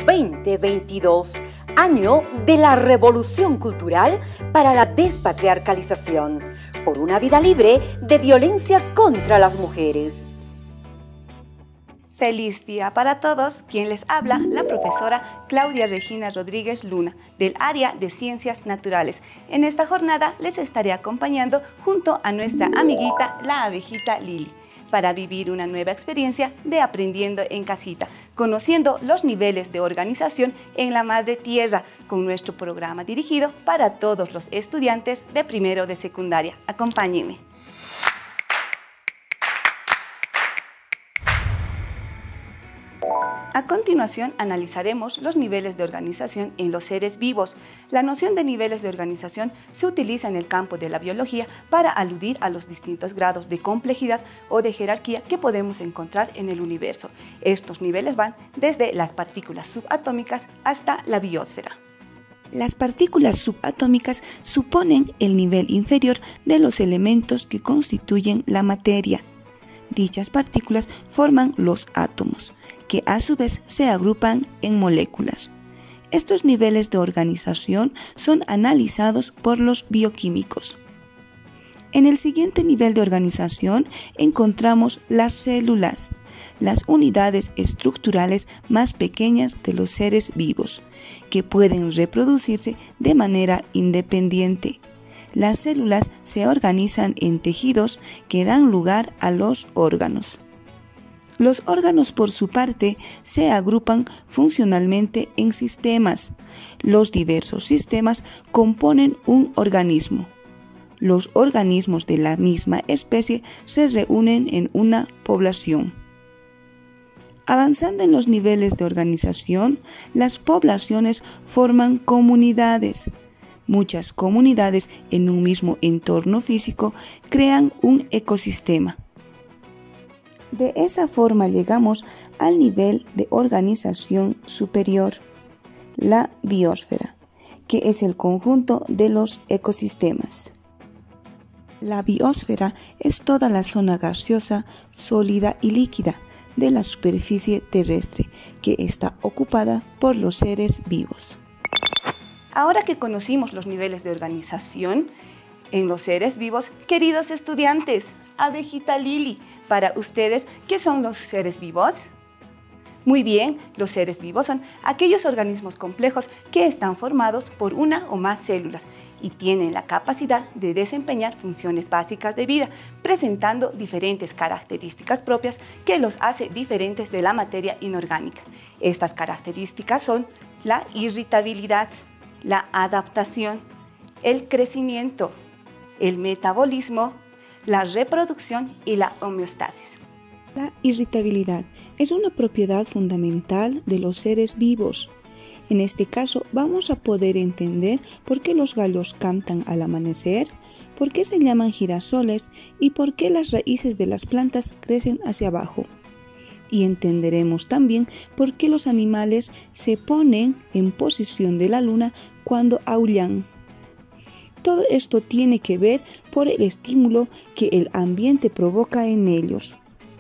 2022, año de la revolución cultural para la despatriarcalización, por una vida libre de violencia contra las mujeres. Feliz día para todos. Quien les habla, la profesora Claudia Regina Rodríguez Luna, del área de Ciencias Naturales. En esta jornada les estaré acompañando junto a nuestra amiguita, la abejita Lili, para vivir una nueva experiencia de aprendiendo en casita, conociendo los niveles de organización en la Madre Tierra, con nuestro programa dirigido para todos los estudiantes de primero de secundaria. Acompáñenme. A continuación, analizaremos los niveles de organización en los seres vivos. La noción de niveles de organización se utiliza en el campo de la biología para aludir a los distintos grados de complejidad o de jerarquía que podemos encontrar en el universo. Estos niveles van desde las partículas subatómicas hasta la biosfera. Las partículas subatómicas suponen el nivel inferior de los elementos que constituyen la materia. Dichas partículas forman los átomos, que a su vez se agrupan en moléculas. Estos niveles de organización son analizados por los bioquímicos. En el siguiente nivel de organización encontramos las células, las unidades estructurales más pequeñas de los seres vivos, que pueden reproducirse de manera independiente. Las células se organizan en tejidos que dan lugar a los órganos. Los órganos, por su parte, se agrupan funcionalmente en sistemas. Los diversos sistemas componen un organismo. Los organismos de la misma especie se reúnen en una población. Avanzando en los niveles de organización, las poblaciones forman comunidades. Muchas comunidades en un mismo entorno físico crean un ecosistema. De esa forma llegamos al nivel de organización superior, la biosfera, que es el conjunto de los ecosistemas. La biosfera es toda la zona gaseosa, sólida y líquida de la superficie terrestre que está ocupada por los seres vivos. Ahora que conocimos los niveles de organización en los seres vivos, queridos estudiantes, abejita Lili, para ustedes, ¿qué son los seres vivos? Muy bien, los seres vivos son aquellos organismos complejos que están formados por una o más células y tienen la capacidad de desempeñar funciones básicas de vida, presentando diferentes características propias que los hace diferentes de la materia inorgánica. Estas características son la irritabilidad, la adaptación, el crecimiento, el metabolismo, la reproducción y la homeostasis. La irritabilidad es una propiedad fundamental de los seres vivos. En este caso vamos a poder entender por qué los gallos cantan al amanecer, por qué se llaman girasoles y por qué las raíces de las plantas crecen hacia abajo. Y entenderemos también por qué los animales se ponen en posición de la luna cuando aúllan. Todo esto tiene que ver por el estímulo que el ambiente provoca en ellos.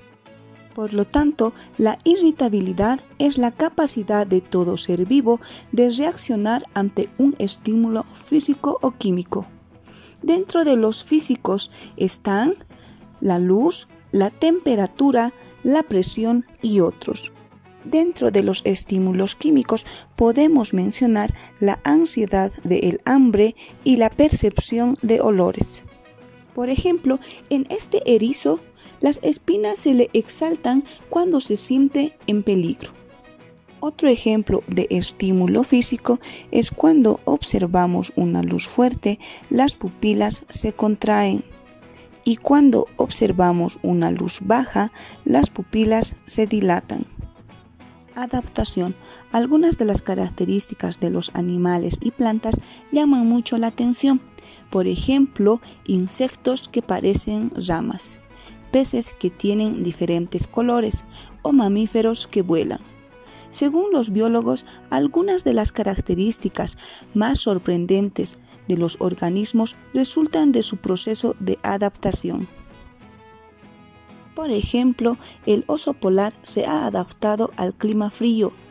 Por lo tanto, la irritabilidad es la capacidad de todo ser vivo de reaccionar ante un estímulo físico o químico. Dentro de los físicos están la luz, la temperatura, la presión y otros. Dentro de los estímulos químicos podemos mencionar la ansiedad del hambre y la percepción de olores. Por ejemplo, en este erizo, las espinas se le exaltan cuando se siente en peligro. Otro ejemplo de estímulo físico es cuando observamos una luz fuerte, las pupilas se contraen. Y cuando observamos una luz baja, las pupilas se dilatan. Adaptación. Algunas de las características de los animales y plantas llaman mucho la atención. Por ejemplo, insectos que parecen ramas, peces que tienen diferentes colores o mamíferos que vuelan. Según los biólogos, algunas de las características más sorprendentes de los organismos resultan de su proceso de adaptación. Por ejemplo, el oso polar se ha adaptado al clima frío,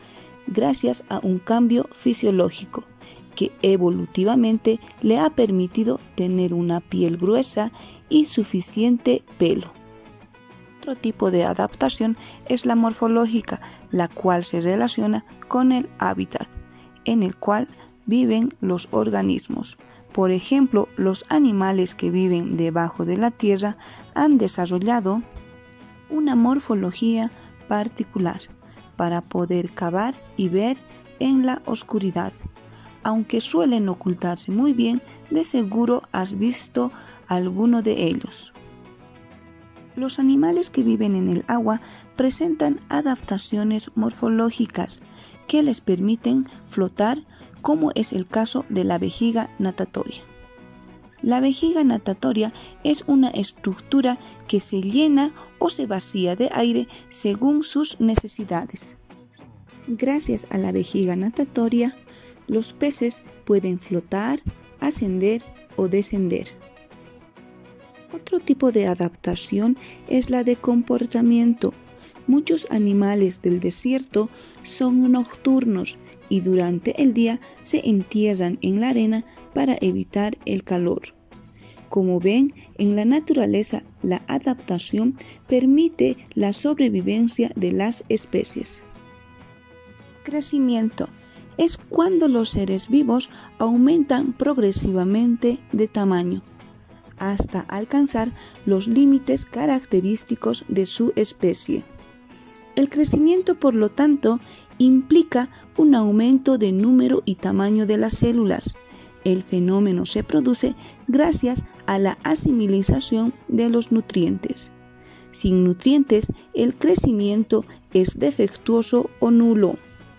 gracias a un cambio fisiológico que evolutivamente le ha permitido tener una piel gruesa y suficiente pelo. Otro tipo de adaptación es la morfológica, la cual se relaciona con el hábitat en el cual viven los organismos. Por ejemplo, los animales que viven debajo de la tierra han desarrollado una morfología particular para poder cavar y ver en la oscuridad. Aunque suelen ocultarse muy bien, de seguro has visto alguno de ellos. Los animales que viven en el agua presentan adaptaciones morfológicas que les permiten flotar, como es el caso de la vejiga natatoria. La vejiga natatoria es una estructura que se llena o se vacía de aire según sus necesidades. Gracias a la vejiga natatoria, los peces pueden flotar, ascender o descender. Otro tipo de adaptación es la de comportamiento. Muchos animales del desierto son nocturnos y durante el día se entierran en la arena para evitar el calor. Como ven, en la naturaleza la adaptación permite la sobrevivencia de las especies. Crecimiento es cuando los seres vivos aumentan progresivamente de tamaño, hasta alcanzar los límites característicos de su especie. El crecimiento, por lo tanto, implica un aumento de número y tamaño de las células. El fenómeno se produce gracias a la asimilización de los nutrientes. Sin nutrientes, el crecimiento es defectuoso o nulo.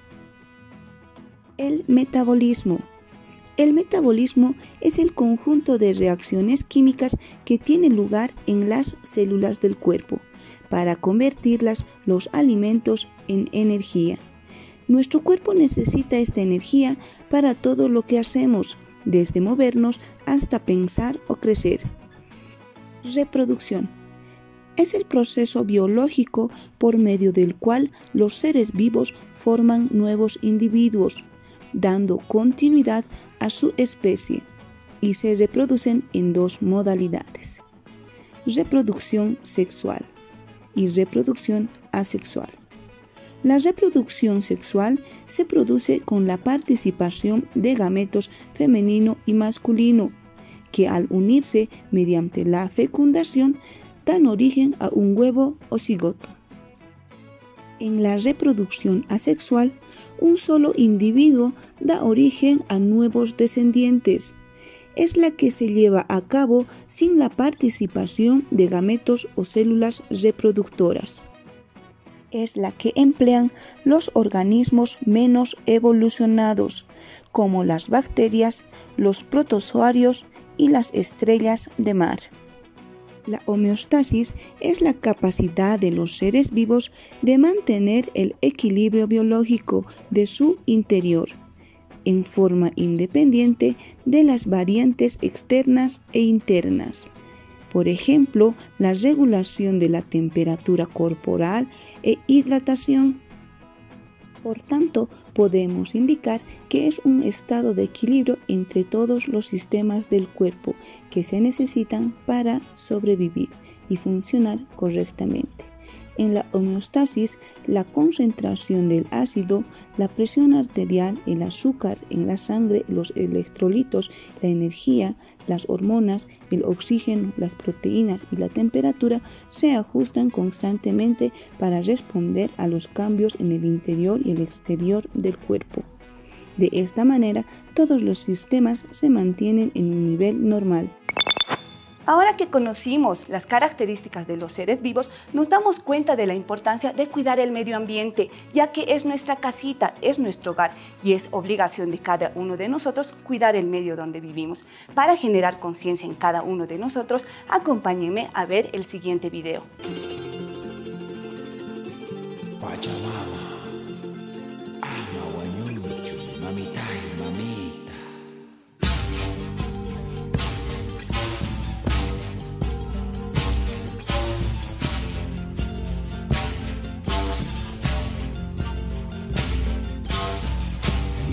El metabolismo. El metabolismo es el conjunto de reacciones químicas que tiene lugar en las células del cuerpo para convertirlas los alimentos en energía. Nuestro cuerpo necesita esta energía para todo lo que hacemos, desde movernos hasta pensar o crecer. Reproducción. Es el proceso biológico por medio del cual los seres vivos forman nuevos individuos, dando continuidad a su especie, y se reproducen en dos modalidades: reproducción sexual y reproducción asexual. La reproducción sexual se produce con la participación de gametos femenino y masculino, que al unirse mediante la fecundación dan origen a un huevo o cigoto. En la reproducción asexual, un solo individuo da origen a nuevos descendientes. Es la que se lleva a cabo sin la participación de gametos o células reproductoras. Es la que emplean los organismos menos evolucionados, como las bacterias, los protozoarios y las estrellas de mar. La homeostasis es la capacidad de los seres vivos de mantener el equilibrio biológico de su interior, en forma independiente de las variantes externas e internas. Por ejemplo, la regulación de la temperatura corporal e hidratación. Por tanto, podemos indicar que es un estado de equilibrio entre todos los sistemas del cuerpo que se necesitan para sobrevivir y funcionar correctamente. En la homeostasis, la concentración del ácido, la presión arterial, el azúcar en la sangre, los electrolitos, la energía, las hormonas, el oxígeno, las proteínas y la temperatura se ajustan constantemente para responder a los cambios en el interior y el exterior del cuerpo. De esta manera, todos los sistemas se mantienen en un nivel normal. Ahora que conocimos las características de los seres vivos, nos damos cuenta de la importancia de cuidar el medio ambiente, ya que es nuestra casita, es nuestro hogar y es obligación de cada uno de nosotros cuidar el medio donde vivimos. Para generar conciencia en cada uno de nosotros, acompáñenme a ver el siguiente video. Pachamama, ama guañucho, mamita y mamita.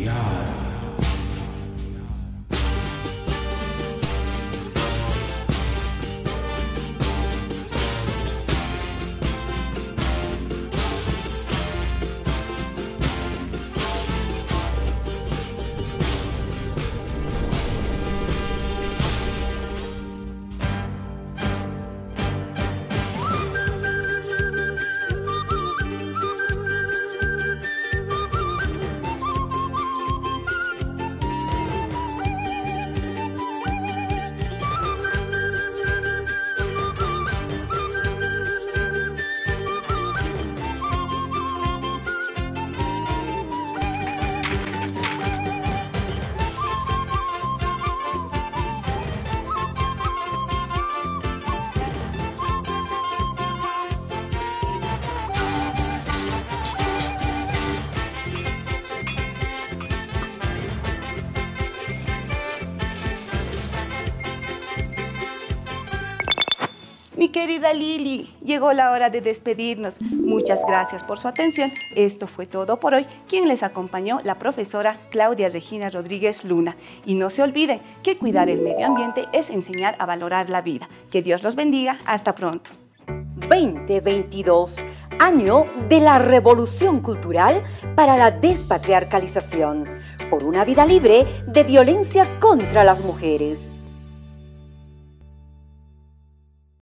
Mi querida Lili, llegó la hora de despedirnos. Muchas gracias por su atención. Esto fue todo por hoy. Quien les acompañó, la profesora Claudia Regina Rodríguez Luna. Y no se olviden que cuidar el medio ambiente es enseñar a valorar la vida. Que Dios los bendiga. Hasta pronto. 2022, año de la revolución cultural para la despatriarcalización, por una vida libre de violencia contra las mujeres.